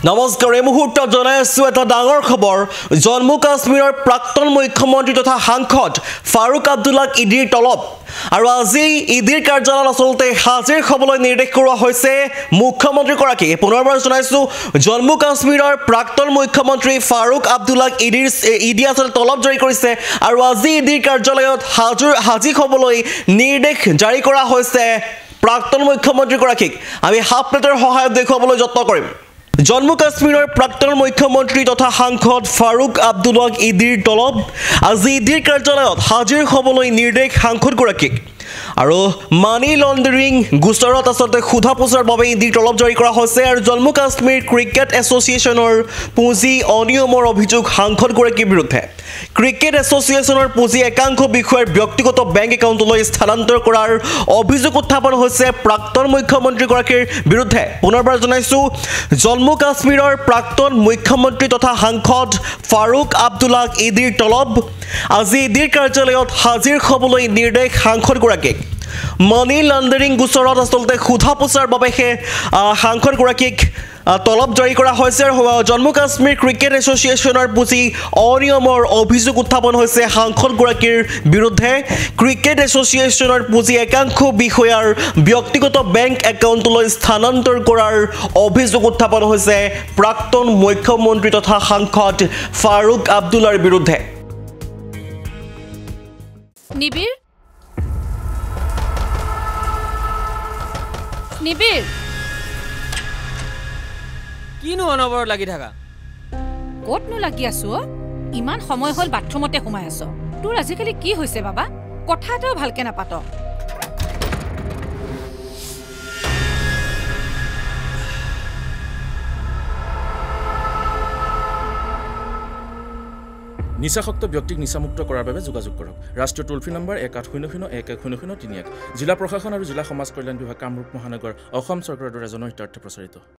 নমস্কাৰ এই মুহূৰ্তত জনাই আছো এটা ডাঙৰ খবৰ জম্মু কাশ্মীৰৰ প্ৰাক্তন মুখ্যমন্ত্ৰী তথা সাংসদ ফাৰুক আব্দুল্লাক ইডিৰ তলব আৰু আজি ইডিৰ কাৰ্যালয়ত আসলতে হাজিৰ হ'বলৈ নিৰ্দেশ কৰা হৈছে মুখ্যমন্ত্ৰীগৰাকী পুনৰবাৰ জনাইছো জম্মু কাশ্মীৰৰ প্ৰাক্তন মুখ্যমন্ত্ৰী ফাৰুক আব্দুল্লাক ইডি আসলতে তলব জাৰি কৰিছে আৰু আজি ইডিৰ কাৰ্যালয়ত হাজিৰ হ'বলৈ নিৰ্দেশ জাৰি কৰা হৈছে প্ৰাক্তন মুখ্যমন্ত্ৰীগৰাকীক আমি হাফ প্লেটৰ সহায়ত দেখুৱাবলৈ যত্ন কৰিম জম্মু কাশ্মীৰৰ প্ৰাক্তন মুখ্যমন্ত্ৰী তথা সাংসদ ফাৰুক আব্দুল্লাক ইডিৰ তলব আজি ইডিৰ কাৰ্যালয়ত হাজিৰ হ'বলৈ নিৰ্দেশ সাংসদগৰাকীক আৰু মানি লণ্ডাৰিং গোচৰত আসলতে সোধা পোছাৰ বাবে ইডিৰ তলব জাৰি কৰা হৈছে আৰু জম্মু কাশ্মীৰ ক্ৰিকেট এছ'চিয়েশ্যনৰ পুঁজি অনিয়মৰ অভিযোগ সাংসদগৰাকীৰ বিৰুদ্ধে ক্ৰিকেট এছ'চিয়েশ্যনৰ পুঁজি একাংশ বিষয়ৰ ব্যক্তিগত বেংক একাউণ্টলৈ স্থানান্তৰ কৰাৰ অভিযোগ উত্থাপন হৈছে প্ৰাক্তন মুখ্যমন্ত্ৰীগৰাকীৰ বিৰুদ্ধে পুনৰবাৰ জনাইছো জম্মু কাশ্মীৰৰ প্ৰাক্তন মুখ্যমন্ত্ৰী তথা সাংসদ ফাৰুক আব্দুল্লাক ইডিৰ তলব আজি ইডিৰ কাৰ্যালয়ত হাজিৰ হ'বলৈ নিৰ্দেশ সাংসদগৰাকীক মানি লণ্ডাৰিং গোচৰত আসলতে সোধা পোছাৰ বাবে সাংসদগৰাকীক তলব জাৰি কৰা হৈছে জম্মু কাশ্মীৰ ক্ৰিকেট এছ'চিয়েশ্যনৰ পুঁজি অনিয়মৰ অভিযোগ উত্থাপন হৈছে সাংসদগৰাকীৰ বিৰুদ্ধে ক্ৰিকেট এছ'চিয়েশ্যনৰ পুঁজি একাংশ বিষয়াৰ ব্যক্তিগত বেংক একাউণ্টলৈ স্থানান্তৰ কৰাৰ অভিযোগ উত্থাপন হৈছে প্ৰাক্তন মুখ্যমন্ত্ৰী তথা সাংসদ ফাৰুক আব্দুল্লাৰ বিৰুদ্ধে নিবিৰ নিবিৰ কিনো অনবৰ লাগি থাকা ক'তনো লাগি আছো ইমান সময় হ'ল বাথৰুমতে সোমাই আছ তোৰ আজিকালি কি হৈছে বাবা কথা এটাও ভালকে নাপাত নিচাসক্ত ব্যক্তিক নিচামুক্ত কৰাৰ বাবে যোগাযোগ কৰক ৰাষ্ট্ৰীয় টোল ফ্ৰী নম্বৰ 1800110031 জিলা প্ৰশাসন আৰু জিলা সমাজ কল্যাণ বিভাগ কামৰূপ মহানগৰ অসম চৰকাৰৰ দ্বাৰা জনহিতাৰ্থে প্ৰচাৰিত